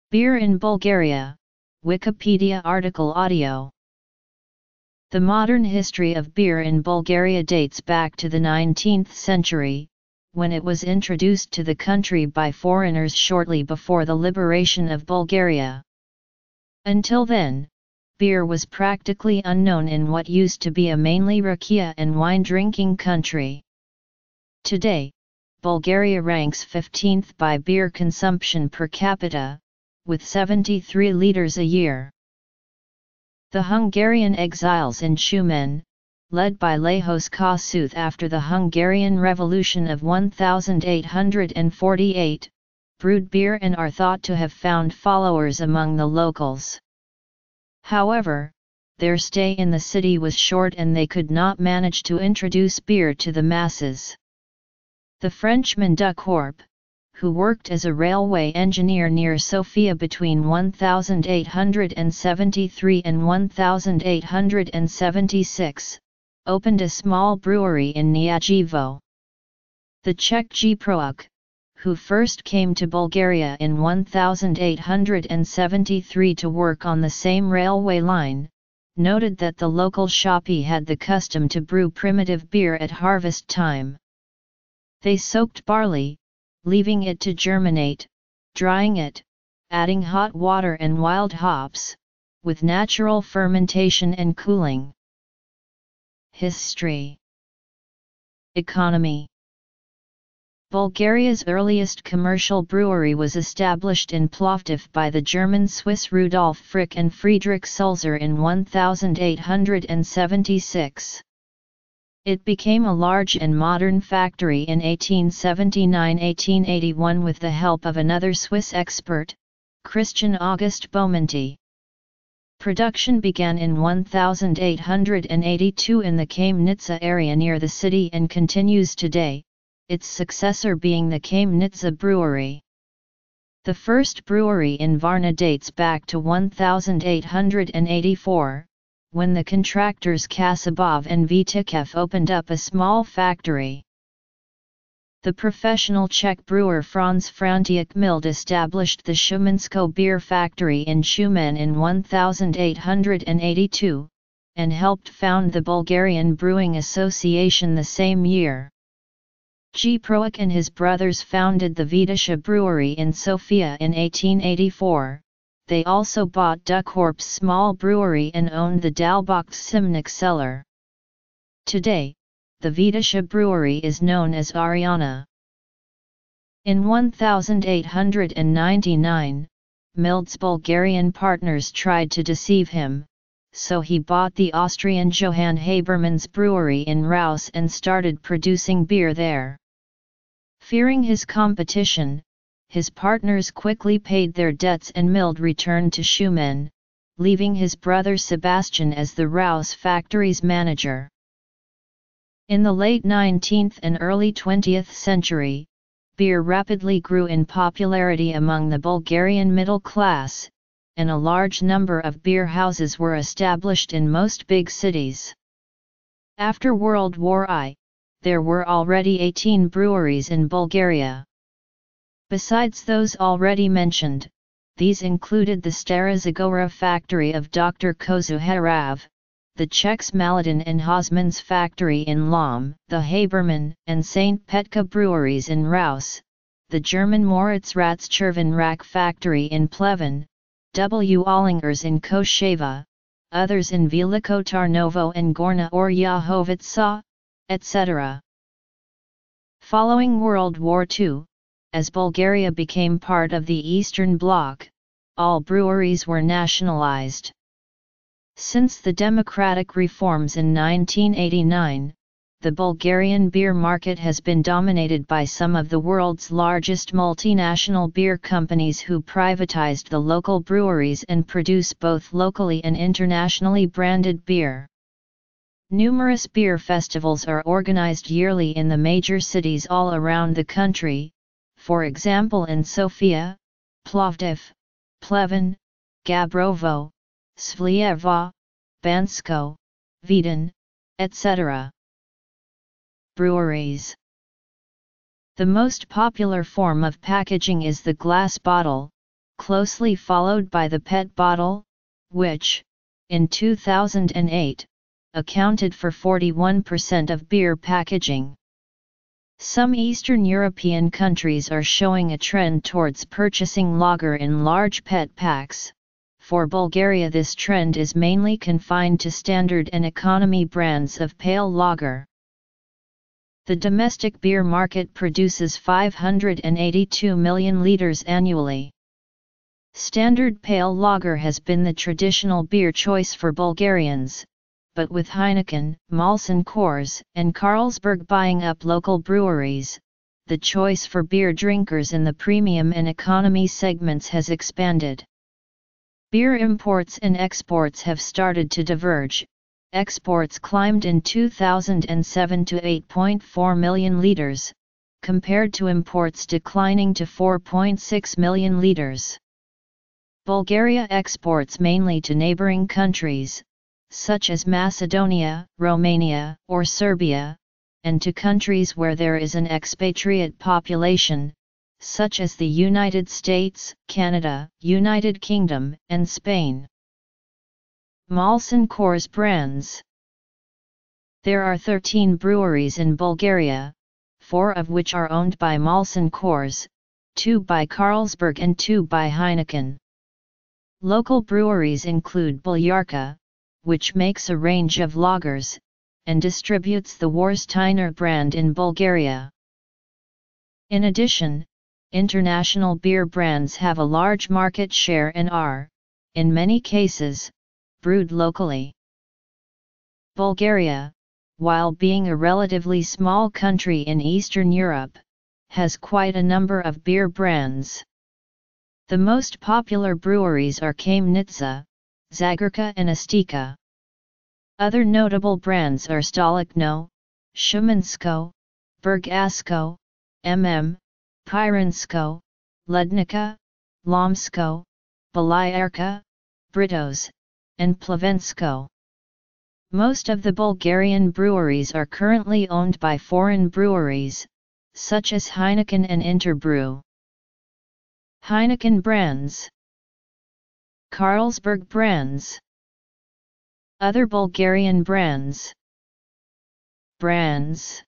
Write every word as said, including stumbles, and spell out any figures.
Beer in Bulgaria, Wikipedia article audio. The modern history of beer in Bulgaria dates back to the nineteenth century, when it was introduced to the country by foreigners shortly before the liberation of Bulgaria. Until then, beer was practically unknown in what used to be a mainly rakia and wine-drinking country. Today, Bulgaria ranks fifteenth by beer consumption per capita, with seventy-three liters a year. The Hungarian exiles in Shumen, led by Lajos Kossuth after the Hungarian Revolution of eighteen forty-eight, brewed beer and are thought to have found followers among the locals. However, their stay in the city was short and they could not manage to introduce beer to the masses. The Frenchman Ducorp, who worked as a railway engineer near Sofia between eighteen seventy-three and eighteen seventy-six, opened a small brewery in Niajivo. The Czech Jiprouk, who first came to Bulgaria in eighteen seventy-three to work on the same railway line, noted that the local shoppe had the custom to brew primitive beer at harvest time. They soaked barley, leaving it to germinate, drying it, adding hot water and wild hops, with natural fermentation and cooling. History. Economy. Bulgaria's earliest commercial brewery was established in Plovdiv by the German-Swiss Rudolf Frick and Friedrich Sulzer in eighteen seventy-six. It became a large and modern factory in eighteen seventy-nine to eighteen eighty-one with the help of another Swiss expert, Christian August Beaumonti. Production began in eighteen eighty-two in the Kamnitsa area near the city and continues today, its successor being the Kamnitsa Brewery. The first brewery in Varna dates back to eighteen eighty-four. When the contractors Kasabov and Vitikev opened up a small factory. The professional Czech brewer Franz František Mild established the Shumensko beer factory in Shumen in eighteen eighty-two, and helped found the Bulgarian Brewing Association the same year. Jiprouk and his brothers founded the Vitisha brewery in Sofia in eighteen eighty-four. They also bought Ducorp's small brewery and owned the Dalbox Simnik cellar. Today, the Vitisha brewery is known as Ariana. In eighteen ninety-nine, Mild's Bulgarian partners tried to deceive him, so he bought the Austrian Johann Habermann's brewery in Raus and started producing beer there. Fearing his competition, his partners quickly paid their debts and Mild returned to Shumen, leaving his brother Sebastian as the Raus factory's manager. In the late nineteenth and early twentieth century, beer rapidly grew in popularity among the Bulgarian middle class, and a large number of beer houses were established in most big cities. After World War One, there were already eighteen breweries in Bulgaria. Besides those already mentioned, these included the Stara Zagora factory of Doctor Kozuharav, the Czechs Maladin and Hosmans factory in Lom, the Habermann and Saint Petka breweries in Raus, the German Moritz Ratschervenrack factory in Pleven, W. Allingers in Kosheva, others in Veliko Tarnovo and Gorna Oryahovitsa, et cetera. Following World War Two, as Bulgaria became part of the Eastern Bloc, all breweries were nationalized. Since the democratic reforms in nineteen eighty-nine, the Bulgarian beer market has been dominated by some of the world's largest multinational beer companies who privatized the local breweries and produce both locally and internationally branded beer. Numerous beer festivals are organized yearly in the major cities all around the country, for example in Sofia, Plovdiv, Pleven, Gabrovo, Svlievo, Bansko, Vidin, et cetera. Breweries. The most popular form of packaging is the glass bottle, closely followed by the P E T bottle, which, in two thousand eight, accounted for forty-one percent of beer packaging. Some Eastern European countries are showing a trend towards purchasing lager in large P E T packs. For Bulgaria, this trend is mainly confined to standard and economy brands of pale lager. The domestic beer market produces five hundred eighty-two million litres annually. Standard pale lager has been the traditional beer choice for Bulgarians, but with Heineken, Molson Coors, and Carlsberg buying up local breweries, the choice for beer drinkers in the premium and economy segments has expanded. Beer imports and exports have started to diverge. Exports climbed in two thousand seven to eight point four million litres, compared to imports declining to four point six million litres. Bulgaria exports mainly to neighbouring countries, such as Macedonia, Romania, or Serbia, and to countries where there is an expatriate population, such as the United States, Canada, United Kingdom, and Spain. Molson Coors brands. There are thirteen breweries in Bulgaria, four of which are owned by Molson Coors, two by Carlsberg and two by Heineken. Local breweries include Bolyarka, which makes a range of lagers, and distributes the Warsteiner brand in Bulgaria. In addition, international beer brands have a large market share and are, in many cases, brewed locally. Bulgaria, while being a relatively small country in Eastern Europe, has quite a number of beer brands. The most popular breweries are Kamnitsa, Zagorka and Astika. Other notable brands are Stolichnaya, Shumensko, Burgasko, M M, Pirinsko, Lednica, Lomsko, Bolyarka, Britos, and Plavensko. Most of the Bulgarian breweries are currently owned by foreign breweries, such as Heineken and Interbrew. Heineken brands. Carlsberg brands. Other Bulgarian brands. Brands.